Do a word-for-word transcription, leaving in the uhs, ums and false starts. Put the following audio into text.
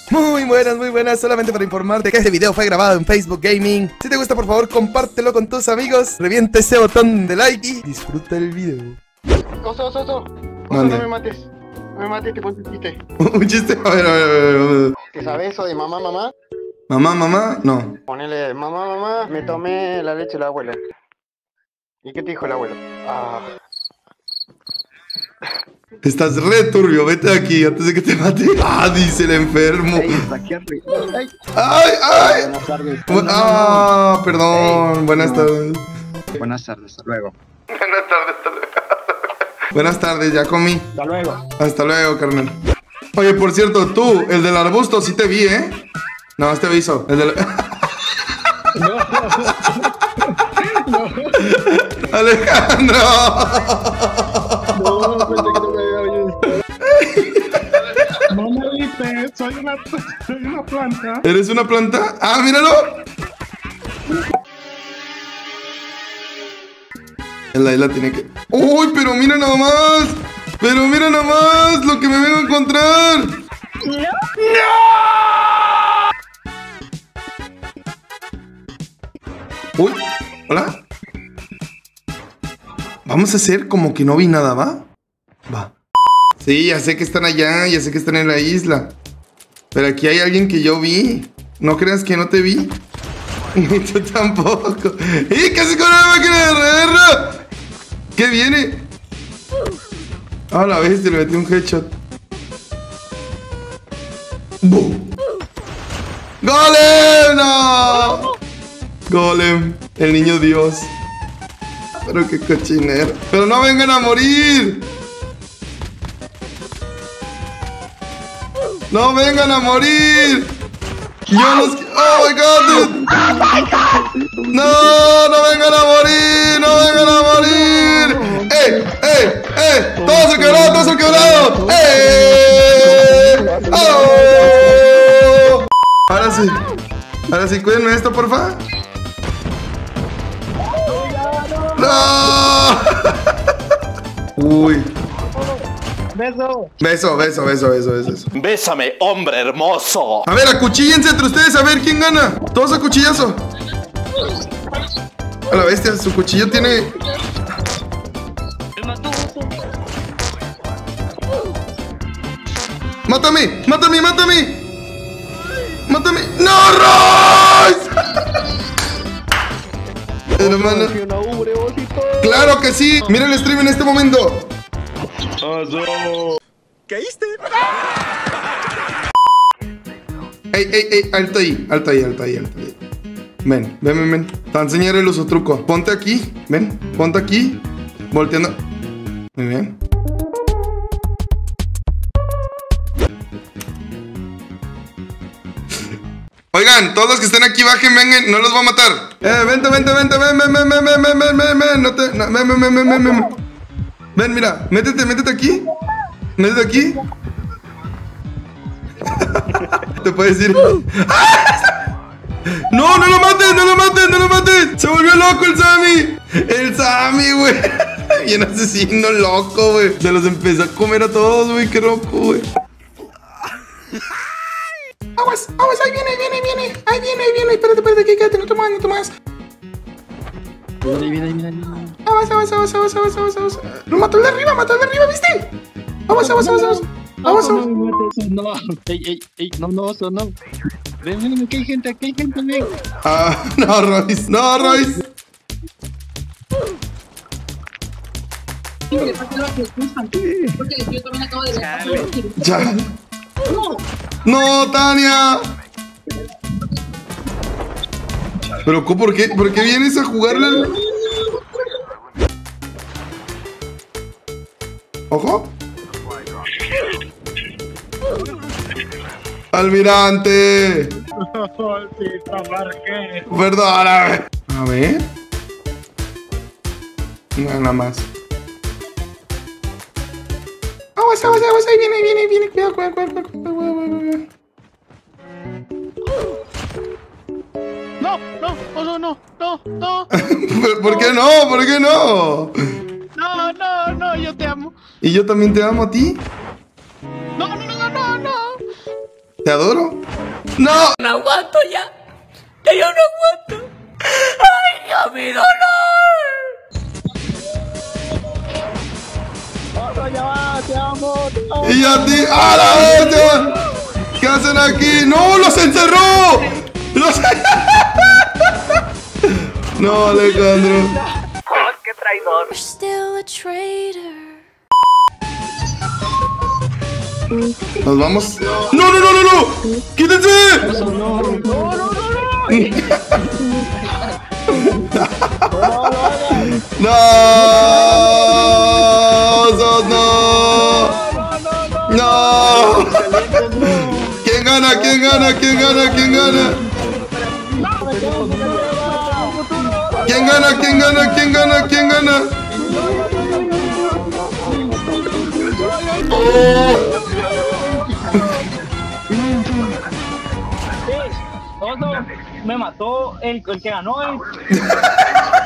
Muy buenas, muy buenas, solamente para informarte que este video fue grabado en Facebook Gaming. Si te gusta, por favor, compártelo con tus amigos, revienta ese botón de like y disfruta el video. Oso, oso, oso, oso, no me mates, no me mates, te cuento un chiste. Un chiste, a ver, a ver, a ver, a ver. ¿Te sabes eso de mamá, mamá? Mamá, mamá, no. Ponele, mamá, mamá, me tomé la leche de la abuela. ¿Y qué te dijo el abuelo? Ah... Estás re turbio, vete de aquí antes de que te mate. Ah, dice el enfermo. Ey, está aquí arriba. Ay, ay, ay. Buenas tardes. Bu ah, perdón. Ey, buenas no. tardes. Buenas tardes, hasta luego. Buenas tardes, hasta luego. Buenas tardes, ya comí. Hasta luego. Hasta luego, carnal. Oye, por cierto, tú, el del arbusto, sí te vi, ¿eh? No, este aviso. El del... No, no, no. Alejandro. No, pensé que no me había oído. No me dices, soy una, soy una planta. ¿Eres una planta? ¡Ah, míralo! El Laila tiene que... ¡Uy, pero mira nada más! ¡Pero mira nada más lo que me vengo a encontrar! ¡No! ¡No! ¡Uy! ¿Hola? Vamos a hacer como que no vi nada, ¿va? Va. Sí, ya sé que están allá, ya sé que están en la isla. Pero aquí hay alguien que yo vi. No creas que no te vi. Ni tú tampoco. ¡Y casi con una máquina de guerra! ¿Qué viene? Ah, la bestia, le metí un headshot. ¡Bum! ¡Golem! ¡No! Golem, el niño Dios. Pero qué cochinero. ¡Pero no vengan a morir! ¡No vengan a morir! ¡Yo los... ¡Oh, my God, dude! ¡No! ¡No vengan a morir! ¡No vengan a morir! ¡Eh! ¡Eh! ¡Eh! ¡Todos se quebraron! ¡Todos se quebraron! ¡Eh! ¡Oh! Ahora sí. Ahora sí, cuídenme esto, porfa. ¡No! Uy. Beso. Beso, beso, beso, beso, beso. Bésame, hombre hermoso. A ver, acuchíllense entre ustedes a ver quién gana. Todos a cuchillazo. A la bestia, su cuchillo tiene... ¡Mátame! ¡Mátame! ¡Mátame! ¡Mátame! ¡No, Royce! Hermano. ¡Claro que sí! ¡Mira el stream en este momento! ¿Caíste? ¡Ey, ey, ey! Alto ahí, alto ahí, alto ahí, alto ahí. Ven, ven, ven, ven. Te voy a enseñar el uso truco. Ponte aquí, ven, ponte aquí. Volteando. Muy bien. Oigan, todos los que estén aquí bajen, vengan, no los voy a matar. Eh, vente, vente, vente, ven, ven, ven, ven, ven, ven, ven, ven, ven, no te, no, ven, ven, ven, ven, ven, ven. Ven, mira, métete, métete aquí. Métete aquí. Te puedes ir. No, no lo mates, no lo mates, no lo mates. Se volvió loco el Sammy. El Sammy, güey. Bien asesino loco, güey. Se los empezó a comer a todos, güey, qué loco, güey. Aguas, aguas, ahí viene, ahí viene, ahí viene. Ahí viene, ahí viene. Espérate, espérate, aquí, quédate, no te muevas, no te muevas. Ahí viene, ahí viene, ahí viene. Aguas, aguas, aguas, aguas, aguas, aguas, aguas. Lo mató el de arriba, mató el de arriba, ¿viste? Aguas, aguas, aguas, aguas. Aguas, aguas. No, ey, ey, ey, no, no, eso no. Ven, ven, aquí hay gente, aquí hay gente, ven. Ah, no, Royce, no, Royce. Porque yo también acabo de ver. Ya. No, Tania. Pero, ¿por qué, por qué vienes a jugarle al... Ojo. Almirante. Perdóname. A ver. Nada más. Aguas, aguas, aguas. Ahí viene, ahí viene, ahí viene. Cuidado, cuidado, cuidado, cuidado, cuidado, cuidado. No, no, no, no, no, no. ¿Por qué no? ¿Por qué no? No, no, no, yo te amo. ¿Y yo también te amo a ti? No, no, no, no, no. Te adoro. ¡No! No aguanto ya. Ya yo no aguanto. ¡Ay, ya mi dolor! Y a ti, ¡a la vez! ¿Qué hacen aquí? ¡No! ¡Los encerró! ¡Los No, Alejandro. ¡Qué traidor! Still a traitor. Nos vamos. ¡No, no, no, no, no! ¡Quítense! No, no, no, no. ¡No! ¡Osos, no! ¡No! ¿Quién gana? ¿Quién gana? ¿Quién gana? ¿Quién gana? ¿Quién gana? ¿Quién gana? ¿Quién gana? ¿Quién gana? ¡Oh! Oso, me mató el, el que ganó. Eh.